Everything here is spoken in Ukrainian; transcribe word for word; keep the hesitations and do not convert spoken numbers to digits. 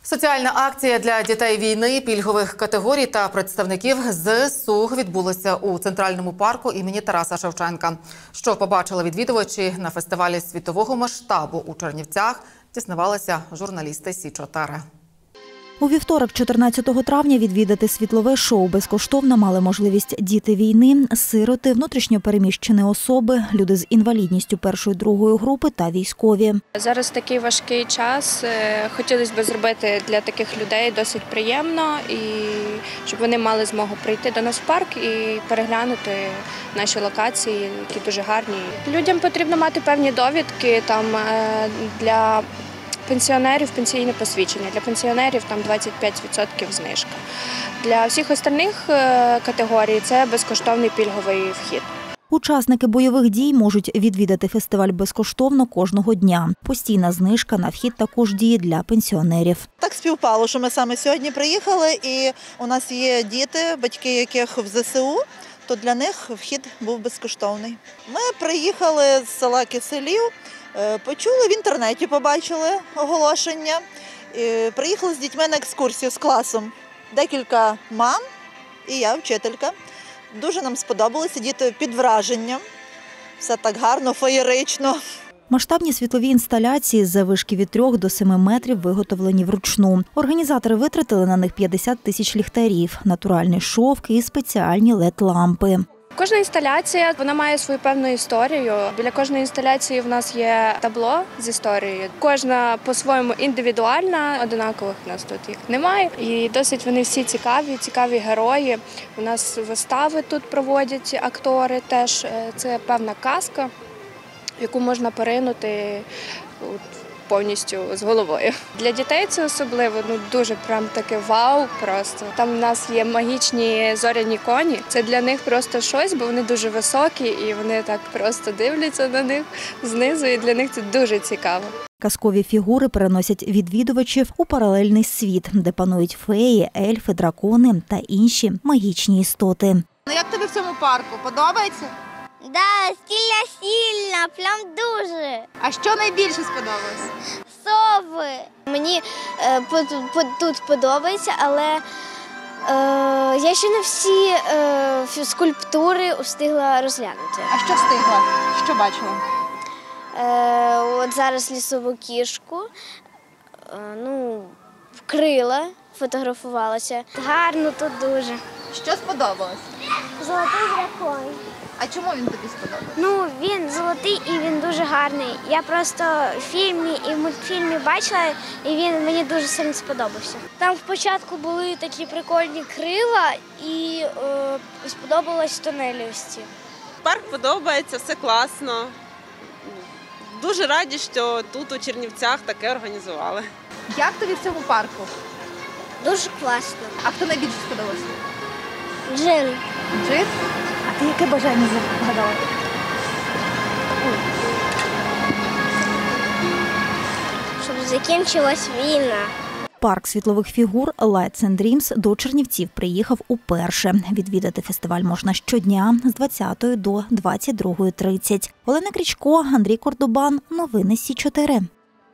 Соціальна акція для дітей війни, пільгових категорій та представників ЗСУ відбулася у Центральному парку імені Тараса Шевченка. Що побачили відвідувачі на фестивалі світового масштабу у Чернівцях, дізнавалися журналісти Сі чотири. У вівторок, чотирнадцятого травня, відвідати світлове шоу безкоштовно мали можливість діти війни, сироти, внутрішньо переміщені особи, люди з інвалідністю першої, другої групи та військові. Зараз такий важкий час. Хотілося б зробити для таких людей досить приємно, і щоб вони мали змогу прийти до нас в парк і переглянути наші локації, які дуже гарні. Людям потрібно мати певні довідки там для пенсіонерів, пенсійне посвідчення. Для пенсіонерів там двадцять п'ять відсотків знижка. Для всіх остальних категорій це безкоштовний пільговий вхід. Учасники бойових дій можуть відвідати фестиваль безкоштовно кожного дня. Постійна знижка на вхід також діє для пенсіонерів. Так співпало, що ми саме сьогодні приїхали, і у нас є діти, батьки яких в ЗСУ, то для них вхід був безкоштовний. Ми приїхали з села Киселів, почули в інтернеті, побачили оголошення. Приїхали з дітьми на екскурсію з класом. Декілька мам і я, вчителька. Дуже нам сподобалося, діти під враженням. Все так гарно, феєрично. Масштабні світлові інсталяції з заввишки від трьох до семи метрів виготовлені вручну. Організатори витратили на них п'ятдесят тисяч ліхтарів, натуральний шовк і спеціальні лед-лампи. Кожна інсталяція, вона має свою певну історію. Біля кожної інсталяції в нас є табло з історією. Кожна по-своєму індивідуальна, одинакових в нас тут їх немає. І досить вони всі цікаві, цікаві герої. У нас вистави тут проводять актори теж. Це певна казка, в яку можна поринути повністю з головою. Для дітей це особливо, ну дуже прям таке вау просто. Там в нас є магічні зоряні коні. Це для них просто щось, бо вони дуже високі і вони так просто дивляться на них знизу, і для них це дуже цікаво. Казкові фігури переносять відвідувачів у паралельний світ, де панують феї, ельфи, дракони та інші магічні істоти. Ну як тобі в цьому парку? Подобається? Да, сильно-сильно, прям дуже. А що найбільше сподобалось? Сови. Мені е, по, по, тут подобається, але е, я ще не всі е, скульптури встигла розглянути. А що встигла? Що бачила? Е, от зараз лісову кішку, е, ну, крила, фотографувалася. Гарно тут дуже. Що сподобалось? Золотий дракон. А чому він тобі сподобався? Ну, він золотий і він дуже гарний. Я просто в фільмі і в мультфільмі бачила, і він мені дуже сильно сподобався. Там спочатку були такі прикольні крила і е, сподобалось тунелі ось ці. Парк подобається, все класно. Дуже раді, що тут у Чернівцях таке організували. Як тобі в цьому парку? Дуже класно. А хто найбільше сподобався? Джин. Джин? А ти яке бажання загадала? Щоб закінчилась війна. Парк світлових фігур Lights and Dreams до Чернівців приїхав уперше. Відвідати фестиваль можна щодня з двадцятої до двадцять другої тридцять. Олена Крічко, Андрій Кордобан. Новини Сі чотири.